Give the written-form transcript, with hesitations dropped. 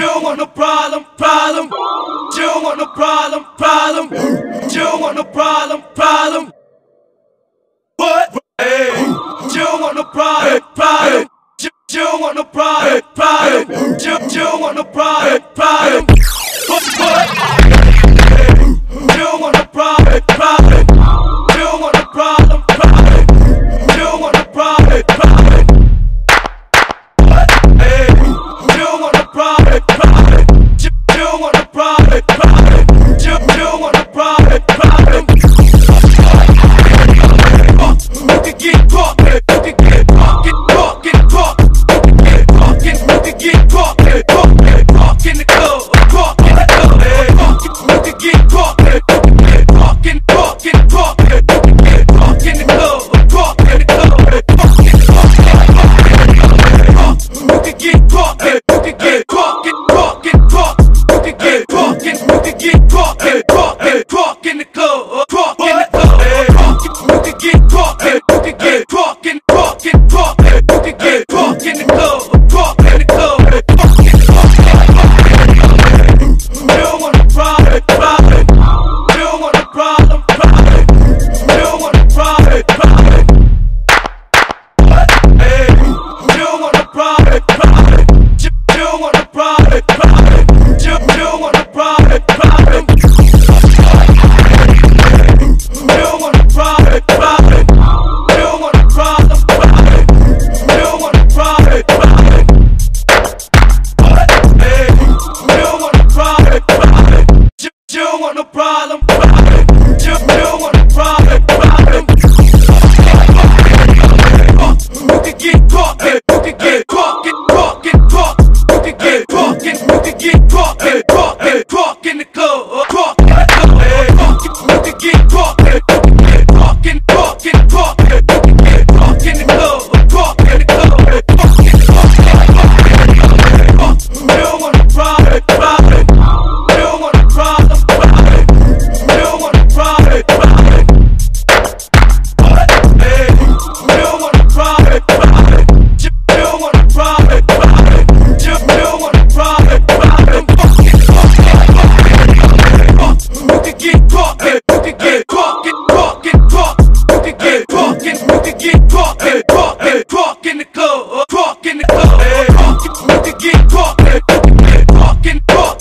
don't want no problem, problem. You don't want no problem, problem. You don't want no problem, problem. What? Hey, you don't want no problem, problem. You don't want no problem, problem. You don't want no problem, problem. What? Hey, you don't want no problem, problem. You don't want no problem, problem. You don't want no problem, problem. What? Hey, you don't want no problem, problem. You don't want no problem, problem. You don't want no problem, problem. You can get caught, you can get caught, get caught, get caught. You can get caught, you can get caught, get caught in the club, caught in the club. You can get caught, you can get caught, get caught, get caught. You can get caught in the club, caught in the club. You can get caught, you can get caught, get caught, get caught. You can get caught, you can get caught, get caught in the club, caught in the club. You can get caught, you can get caught, get caught, get caught. You can get caught in the club, caught in the club. You don't want a problem, problem. You don't want a problem, problem. You don't want a problem, problem. What? Hey, you don't want a problem, problem. You don't want a problem, problem. You don't want a problem, problem. You don't want a problem, problem. You don't want a problem, problem. You don't want a problem, problem. What? Hey, you don't want a problem, problem. You don't want no problem, problem. You don't want a problem, problem. You can get caught, you can get caught, get caught, get caught. You can get caught, you can get caught, get caught in the club, caught in the club. You can get caught, you can get caught, get caught, get caught. You can get caught in the club, caught in the club. You don't want a problem, problem. You don't want a problem, problem. You don't want a problem, problem. What? Hey, you don't want a problem, problem. You don't want a problem, problem. You don't want a problem, problem. You can get caught, you can get caught, get caught, get caught. You can get caught, you can get caught, caught in the club, caught in the club. You can get caught, you can get caught, get caught.